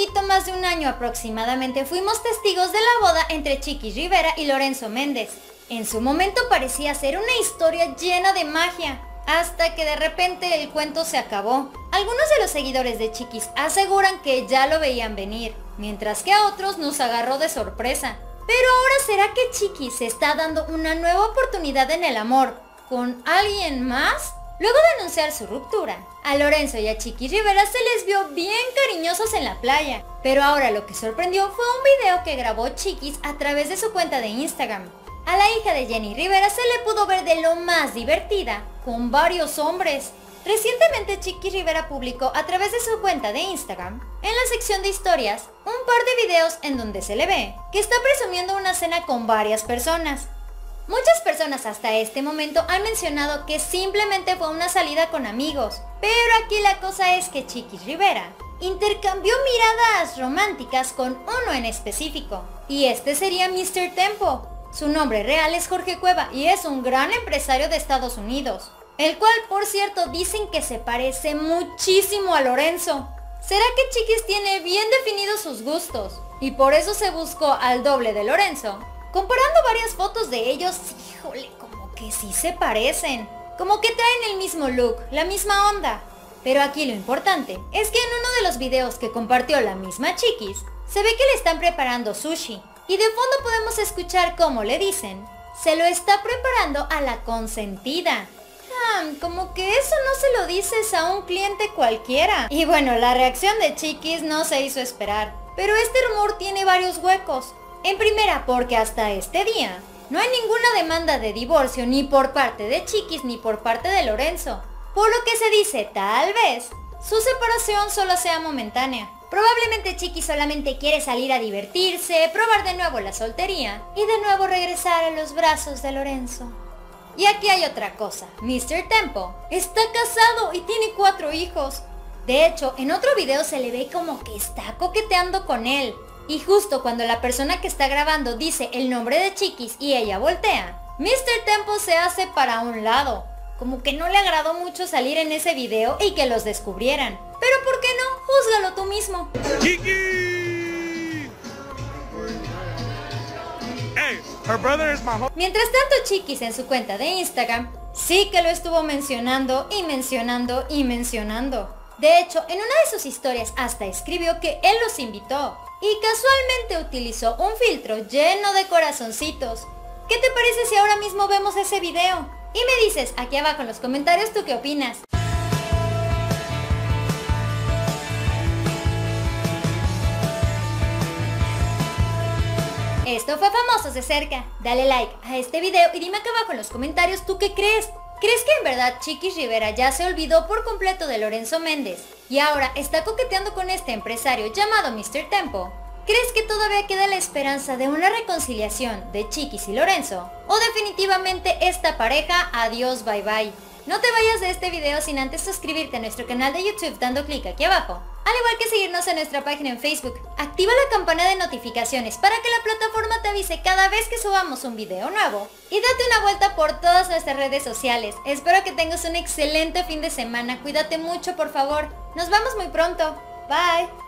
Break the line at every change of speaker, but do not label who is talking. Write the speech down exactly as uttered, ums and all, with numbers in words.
poquito más de un año aproximadamente fuimos testigos de la boda entre Chiquis Rivera y Lorenzo Méndez. En su momento parecía ser una historia llena de magia, hasta que de repente el cuento se acabó. Algunos de los seguidores de Chiquis aseguran que ya lo veían venir, mientras que a otros nos agarró de sorpresa. Pero ahora, ¿será que Chiquis se está dando una nueva oportunidad en el amor con alguien más? Luego de anunciar su ruptura, a Lorenzo y a Chiquis Rivera se les vio bien cariñosos en la playa. Pero ahora lo que sorprendió fue un video que grabó Chiquis a través de su cuenta de Instagram. A la hija de Jenny Rivera se le pudo ver de lo más divertida, con varios hombres. Recientemente Chiquis Rivera publicó a través de su cuenta de Instagram, en la sección de historias, un par de videos en donde se le ve que está presumiendo una cena con varias personas. Muchas personas hasta este momento han mencionado que simplemente fue una salida con amigos, pero aquí la cosa es que Chiquis Rivera intercambió miradas románticas con uno en específico, y este sería mister Tempo. Su nombre real es Jorge Cueva y es un gran empresario de Estados Unidos, el cual, por cierto, dicen que se parece muchísimo a Lorenzo. ¿Será que Chiquis tiene bien definidos sus gustos y por eso se buscó al doble de Lorenzo? Comparando varias fotos de ellos, híjole, como que sí se parecen. Como que traen el mismo look, la misma onda. Pero aquí lo importante es que en uno de los videos que compartió la misma Chiquis, se ve que le están preparando sushi. Y de fondo podemos escuchar cómo le dicen, se lo está preparando a la consentida. Ah, como que eso no se lo dices a un cliente cualquiera. Y bueno, la reacción de Chiquis no se hizo esperar. Pero este rumor tiene varios huecos. En primera, porque hasta este día no hay ninguna demanda de divorcio ni por parte de Chiquis ni por parte de Lorenzo. Por lo que se dice, tal vez, su separación solo sea momentánea. Probablemente Chiquis solamente quiere salir a divertirse, probar de nuevo la soltería y de nuevo regresar a los brazos de Lorenzo. Y aquí hay otra cosa, mister Tempo está casado y tiene cuatro hijos. De hecho, en otro video se le ve como que está coqueteando con él. Y justo cuando la persona que está grabando dice el nombre de Chiquis y ella voltea, mister Tempo se hace para un lado. Como que no le agradó mucho salir en ese video y que los descubrieran. Pero ¿por qué no? Júzgalo tú mismo.
Chiquis. Hey, her brother is my home.
Mientras tanto, Chiquis en su cuenta de Instagram sí que lo estuvo mencionando y mencionando y mencionando. De hecho, en una de sus historias hasta escribió que él los invitó. Y casualmente utilizó un filtro lleno de corazoncitos. ¿Qué te parece si ahora mismo vemos ese video? Y me dices aquí abajo en los comentarios tú qué opinas. Esto fue Famosos de Cerca. Dale like a este video y dime acá abajo en los comentarios tú qué crees. ¿Crees que en verdad Chiquis Rivera ya se olvidó por completo de Lorenzo Méndez y ahora está coqueteando con este empresario llamado mister Tempo? ¿Crees que todavía queda la esperanza de una reconciliación de Chiquis y Lorenzo? ¿O definitivamente esta pareja, adiós, bye bye? No te vayas de este video sin antes suscribirte a nuestro canal de YouTube dando clic aquí abajo. Al igual que seguirnos en nuestra página en Facebook. Activa la campana de notificaciones para que la plataforma te avise cada vez que subamos un video nuevo. Y date una vuelta por todas nuestras redes sociales. Espero que tengas un excelente fin de semana. Cuídate mucho, por favor. Nos vemos muy pronto. Bye.